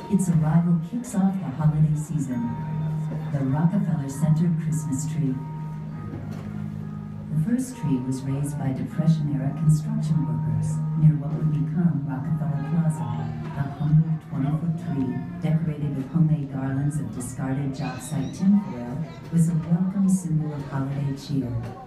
Its arrival kicks off the holiday season. The Rockefeller Center Christmas tree. The first tree was raised by Depression-era construction workers near what would become Rockefeller Plaza. A humble 20-foot tree, decorated with homemade garlands of discarded job site tinfoil, was a welcome symbol of holiday cheer.